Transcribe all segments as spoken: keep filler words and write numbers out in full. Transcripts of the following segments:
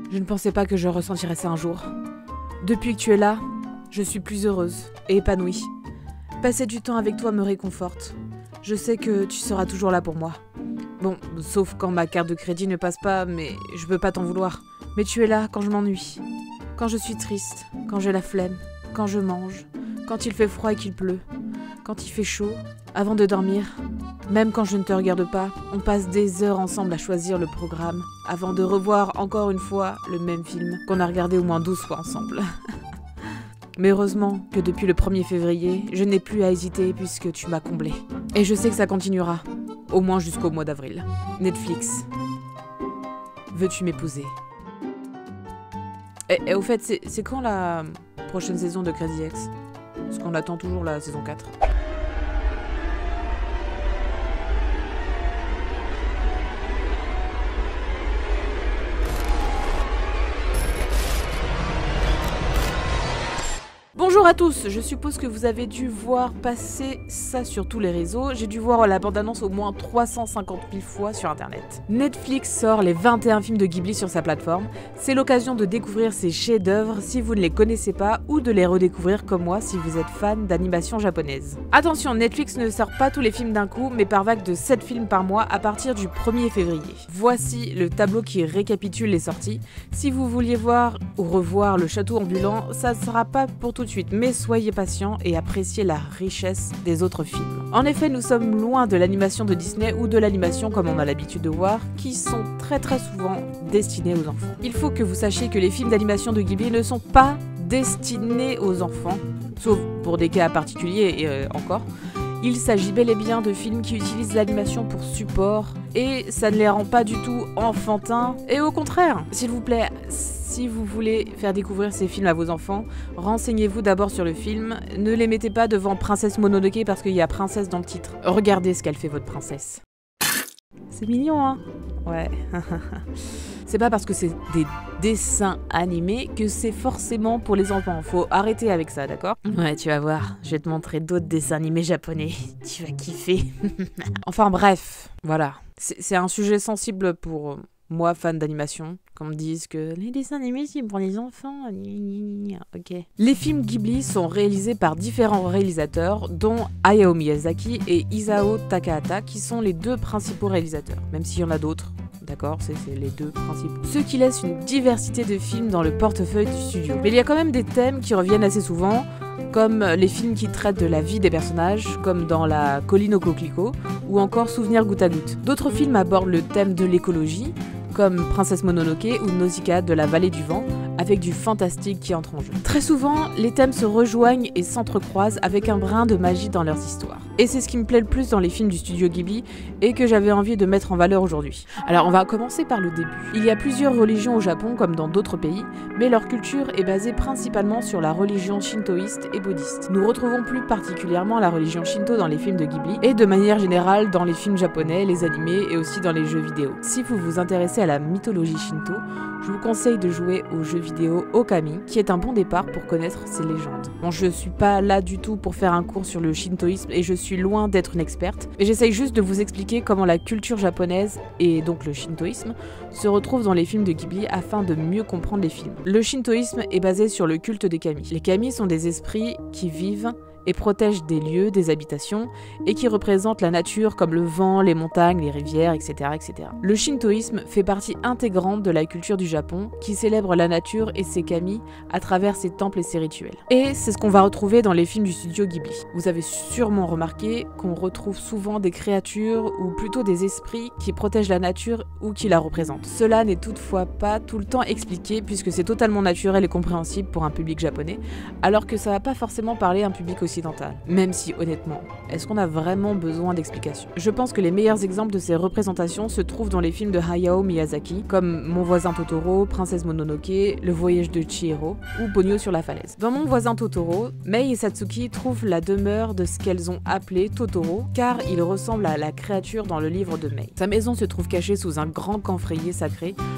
Je ne pensais pas que je ressentirais ça un jour. Depuis que tu es là, je suis plus heureuse et épanouie. Passer du temps avec toi me réconforte. Je sais que tu seras toujours là pour moi. Bon, sauf quand ma carte de crédit ne passe pas, mais je peux pas t'en vouloir. Mais tu es là quand je m'ennuie, quand je suis triste, quand j'ai la flemme, quand je mange, quand il fait froid et qu'il pleut, quand il fait chaud, avant de dormir. Même quand je ne te regarde pas, on passe des heures ensemble à choisir le programme, avant de revoir encore une fois le même film qu'on a regardé au moins douze fois ensemble. Mais heureusement que depuis le premier février, je n'ai plus à hésiter puisque tu m'as comblé. Et je sais que ça continuera, au moins jusqu'au mois d'avril. Netflix, veux-tu m'épouser? Et, et au fait, c'est quand la prochaine saison de Crazy Ex? Parce qu'on attend toujours la saison quatre. Bonjour à tous, je suppose que vous avez dû voir passer ça sur tous les réseaux. J'ai dû voir la bande-annonce au moins trois cent cinquante mille fois sur internet. Netflix sort les vingt et un films de Ghibli sur sa plateforme. C'est l'occasion de découvrir ces chefs-d'œuvre si vous ne les connaissez pas ou de les redécouvrir comme moi si vous êtes fan d'animation japonaise. Attention, Netflix ne sort pas tous les films d'un coup, mais par vague de sept films par mois à partir du premier février. Voici le tableau qui récapitule les sorties. Si vous vouliez voir ou revoir Le Château Ambulant, ça ne sera pas pour tout de suite. Mais soyez patients et appréciez la richesse des autres films. En effet, nous sommes loin de l'animation de Disney ou de l'animation comme on a l'habitude de voir, qui sont très très souvent destinés aux enfants. Il faut que vous sachiez que les films d'animation de Ghibli ne sont pas destinés aux enfants, sauf pour des cas particuliers et euh, encore. Il s'agit bel et bien de films qui utilisent l'animation pour support et ça ne les rend pas du tout enfantins. Et au contraire, s'il vous plaît, si vous voulez faire découvrir ces films à vos enfants, renseignez-vous d'abord sur le film. Ne les mettez pas devant Princesse Mononoke parce qu'il y a princesse dans le titre. Regardez ce qu'elle fait votre princesse. C'est mignon, hein? Ouais. C'est pas parce que c'est des dessins animés que c'est forcément pour les enfants. Faut arrêter avec ça, d'accord? Ouais, tu vas voir. Je vais te montrer d'autres dessins animés japonais. Tu vas kiffer. Enfin bref, voilà. C'est un sujet sensible pour moi, fan d'animation. Qu'on me dise que les dessins animés, c'est pour les enfants. Ok. Les films Ghibli sont réalisés par différents réalisateurs, dont Hayao Miyazaki et Isao Takahata, qui sont les deux principaux réalisateurs. Même s'il y en a d'autres. D'accord, c'est les deux principaux. Ce qui laisse une diversité de films dans le portefeuille du studio. Mais il y a quand même des thèmes qui reviennent assez souvent, comme les films qui traitent de la vie des personnages, comme dans La Colline au coquelicot, ou encore Souvenir goutte à goutte. D'autres films abordent le thème de l'écologie, comme Princesse Mononoke ou Nausicaa de la Vallée du Vent, avec du fantastique qui entre en jeu. Très souvent, les thèmes se rejoignent et s'entrecroisent avec un brin de magie dans leurs histoires. Et c'est ce qui me plaît le plus dans les films du studio Ghibli et que j'avais envie de mettre en valeur aujourd'hui. Alors on va commencer par le début. Il y a plusieurs religions au Japon comme dans d'autres pays, mais leur culture est basée principalement sur la religion shintoïste et bouddhiste. Nous retrouvons plus particulièrement la religion shinto dans les films de Ghibli et de manière générale dans les films japonais, les animés et aussi dans les jeux vidéo. Si vous vous intéressez à la mythologie shinto, je vous conseille de jouer au jeu vidéo Okami, qui est un bon départ pour connaître ces légendes. Bon, je suis pas là du tout pour faire un cours sur le shintoïsme et je suis loin d'être une experte, mais j'essaye juste de vous expliquer comment la culture japonaise, et donc le shintoïsme, se retrouve dans les films de Ghibli afin de mieux comprendre les films. Le shintoïsme est basé sur le culte des kami. Les kami sont des esprits qui vivent et protègent des lieux, des habitations, et qui représentent la nature comme le vent, les montagnes, les rivières, et cetera, et cetera. Le shintoïsme fait partie intégrante de la culture du Japon, qui célèbre la nature et ses kami à travers ses temples et ses rituels. Et c'est ce qu'on va retrouver dans les films du studio Ghibli. Vous avez sûrement remarqué qu'on retrouve souvent des créatures, ou plutôt des esprits, qui protègent la nature ou qui la représentent. Cela n'est toutefois pas tout le temps expliqué, puisque c'est totalement naturel et compréhensible pour un public japonais, alors que ça va pas forcément parler à un public aussi occidentale. Même si, honnêtement, est-ce qu'on a vraiment besoin d'explications? Je pense que les meilleurs exemples de ces représentations se trouvent dans les films de Hayao Miyazaki, comme Mon voisin Totoro, Princesse Mononoke, Le voyage de Chihiro ou Ponyo sur la falaise. Dans Mon voisin Totoro, Mei et Satsuki trouvent la demeure de ce qu'elles ont appelé Totoro, car il ressemble à la créature dans le livre de Mei. Sa maison se trouve cachée sous un grand camphrier sacré,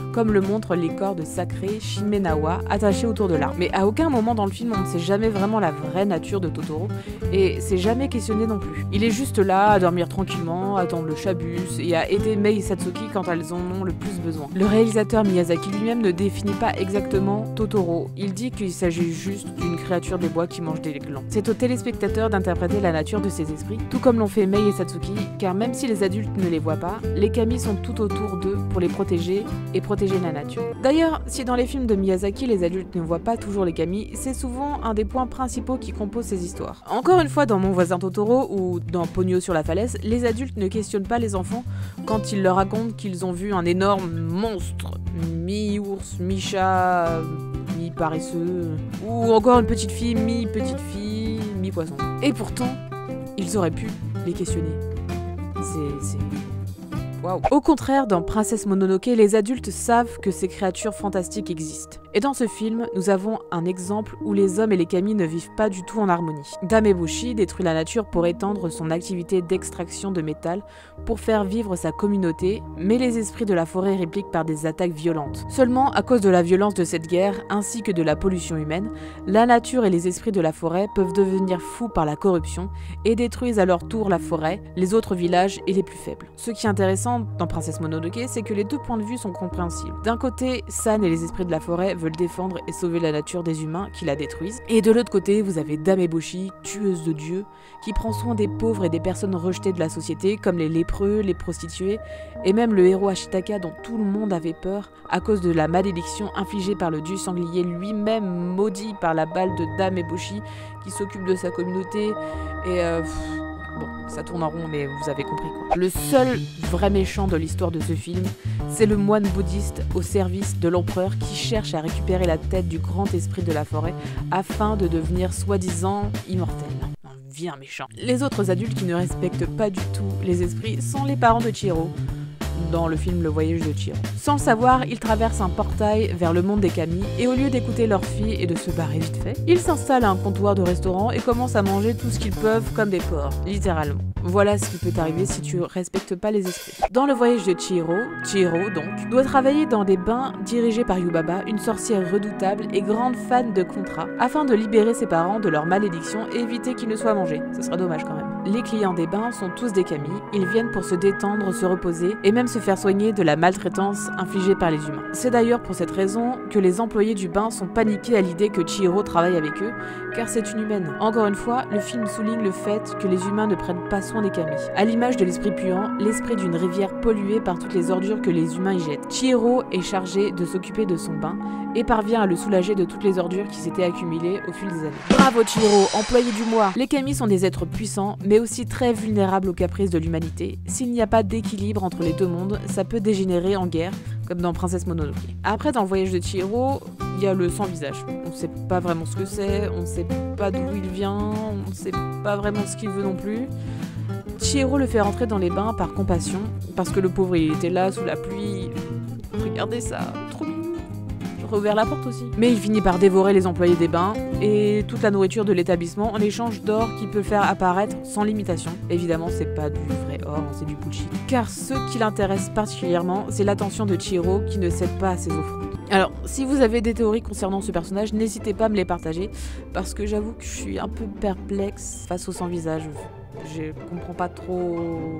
comme le montrent les cordes sacrées Shimenawa attachées autour de l'arbre. Mais à aucun moment dans le film on ne sait jamais vraiment la vraie nature de Totoro, et c'est jamais questionné non plus. Il est juste là à dormir tranquillement, à attendre le chat bus et à aider Mei et Satsuki quand elles en ont le plus besoin. Le réalisateur Miyazaki lui-même ne définit pas exactement Totoro, il dit qu'il s'agit juste d'une créature des bois qui mange des glands. C'est au téléspectateur d'interpréter la nature de ces esprits, tout comme l'ont fait Mei et Satsuki, car même si les adultes ne les voient pas, les kami sont tout autour d'eux pour les protéger et protéger la nature. D'ailleurs, si dans les films de Miyazaki les adultes ne voient pas toujours les kami, c'est souvent un des points principaux qui composent ces histoires. Encore une fois, dans Mon voisin Totoro ou dans Ponyo sur la falaise, les adultes ne questionnent pas les enfants quand ils leur racontent qu'ils ont vu un énorme monstre, mi-ours, mi-chat, mi-paresseux, ou encore une petite fille, mi-petite fille, mi-poisson. Et pourtant, ils auraient pu les questionner. C'est... c'est... Waouh. Au contraire, dans Princesse Mononoke, les adultes savent que ces créatures fantastiques existent. Et dans ce film, nous avons un exemple où les hommes et les kami ne vivent pas du tout en harmonie. Dame Eboshi détruit la nature pour étendre son activité d'extraction de métal pour faire vivre sa communauté, mais les esprits de la forêt répliquent par des attaques violentes. Seulement, à cause de la violence de cette guerre, ainsi que de la pollution humaine, la nature et les esprits de la forêt peuvent devenir fous par la corruption et détruisent à leur tour la forêt, les autres villages et les plus faibles. Ce qui est intéressant dans Princesse Mononoke, c'est que les deux points de vue sont compréhensibles. D'un côté, San et les esprits de la forêt veulent défendre et sauver la nature des humains qui la détruisent. Et de l'autre côté, vous avez Dame Eboshi, tueuse de dieux, qui prend soin des pauvres et des personnes rejetées de la société, comme les lépreux, les prostituées, et même le héros Ashitaka dont tout le monde avait peur à cause de la malédiction infligée par le dieu sanglier lui-même, maudit par la balle de Dame Eboshi, qui s'occupe de sa communauté, et euh... Pff, bon, ça tourne en rond, mais vous avez compris quoi. Le seul vrai méchant de l'histoire de ce film, c'est le moine bouddhiste au service de l'empereur qui cherche à récupérer la tête du grand esprit de la forêt afin de devenir soi-disant immortel. Un vilain méchant. Les autres adultes qui ne respectent pas du tout les esprits sont les parents de Chihiro, dans le film Le Voyage de Chihiro. Sans le savoir, ils traversent un portail vers le monde des kami et au lieu d'écouter leur fille et de se barrer vite fait, ils s'installent à un comptoir de restaurant et commencent à manger tout ce qu'ils peuvent comme des porcs, littéralement. Voilà ce qui peut arriver si tu respectes pas les esprits. Dans Le Voyage de Chihiro, Chihiro donc, doit travailler dans des bains dirigés par Yubaba, une sorcière redoutable et grande fan de contrat, afin de libérer ses parents de leur malédiction et éviter qu'ils ne soient mangés. Ce serait dommage quand même. Les clients des bains sont tous des kami, ils viennent pour se détendre, se reposer et même se faire soigner de la maltraitance infligée par les humains. C'est d'ailleurs pour cette raison que les employés du bain sont paniqués à l'idée que Chihiro travaille avec eux, car c'est une humaine. Encore une fois, le film souligne le fait que les humains ne prennent pas soin des kami. À l'image de l'esprit puant, l'esprit d'une rivière polluée par toutes les ordures que les humains y jettent. Chihiro est chargé de s'occuper de son bain et parvient à le soulager de toutes les ordures qui s'étaient accumulées au fil des années. Bravo Chihiro, employé du mois. Les kami sont des êtres puissants, mais aussi très vulnérables aux caprices de l'humanité. S'il n'y a pas d'équilibre entre les deux mondes, ça peut dégénérer en guerre, comme dans Princesse Mononoke. Après, dans Le Voyage de Chihiro, il y a le sans-visage. On sait pas vraiment ce que c'est, on sait pas d'où il vient, on sait pas vraiment ce qu'il veut non plus. Chihiro le fait rentrer dans les bains par compassion, parce que le pauvre il était là sous la pluie. Regardez ça, trop mignon. J'aurais ouvert la porte aussi. Mais il finit par dévorer les employés des bains et toute la nourriture de l'établissement en échange d'or qu'il peut faire apparaître sans limitation. Évidemment, c'est pas du vrai or, c'est du bullshit. Car ce qui l'intéresse particulièrement, c'est l'attention de Chihiro qui ne cède pas à ses offrandes. Alors, si vous avez des théories concernant ce personnage, n'hésitez pas à me les partager, parce que j'avoue que je suis un peu perplexe face au sans-visage. Je comprends pas trop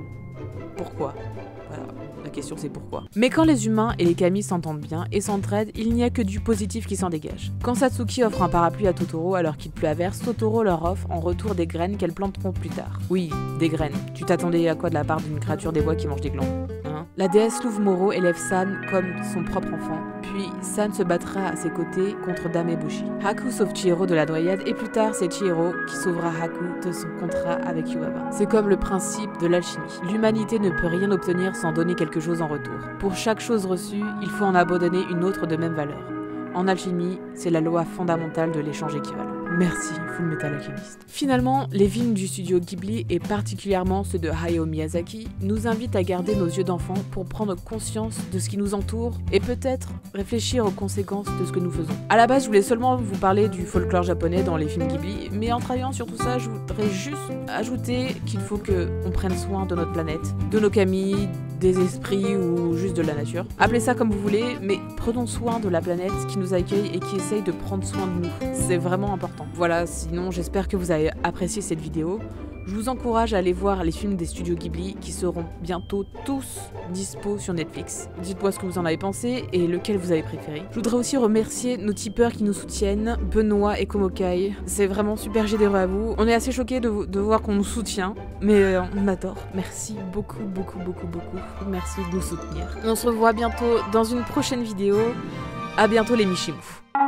pourquoi. Voilà, la question c'est pourquoi. Mais quand les humains et les kami s'entendent bien et s'entraident, il n'y a que du positif qui s'en dégage. Quand Satsuki offre un parapluie à Totoro alors qu'il pleut à verse, Totoro leur offre en retour des graines qu'elles planteront plus tard. Oui, des graines. Tu t'attendais à quoi de la part d'une créature des bois qui mange des glands, hein? La déesse Louvre-Moro élève San comme son propre enfant, puis San se battra à ses côtés contre Dame Eboshi. Haku sauve Chihiro de la noyade et plus tard c'est Chihiro qui sauvera Haku de son contrat avec Yubaba. C'est comme le principe de l'alchimie. L'humanité ne peut rien obtenir sans donner quelque chose en retour. Pour chaque chose reçue, il faut en abandonner une autre de même valeur. En alchimie, c'est la loi fondamentale de l'échange équivalent. Merci, Full Metal Alchemist. Finalement, les films du studio Ghibli, et particulièrement ceux de Hayao Miyazaki, nous invitent à garder nos yeux d'enfant pour prendre conscience de ce qui nous entoure et peut-être réfléchir aux conséquences de ce que nous faisons. À la base, je voulais seulement vous parler du folklore japonais dans les films Ghibli, mais en travaillant sur tout ça, je voudrais juste ajouter qu'il faut qu'on prenne soin de notre planète, de nos kami, des esprits ou juste de la nature. Appelez ça comme vous voulez, mais prenons soin de la planète qui nous accueille et qui essaye de prendre soin de nous. C'est vraiment important. Voilà, sinon j'espère que vous avez apprécié cette vidéo. Je vous encourage à aller voir les films des studios Ghibli qui seront bientôt tous dispo sur Netflix. Dites-moi ce que vous en avez pensé et lequel vous avez préféré. Je voudrais aussi remercier nos tipeurs qui nous soutiennent, Benoît et Komokai. C'est vraiment super généreux à vous. On est assez choqués de, de voir qu'on nous soutient, mais euh, on adore. Merci beaucoup, beaucoup, beaucoup, beaucoup. Merci de nous soutenir. On se revoit bientôt dans une prochaine vidéo. À bientôt les Michimouf.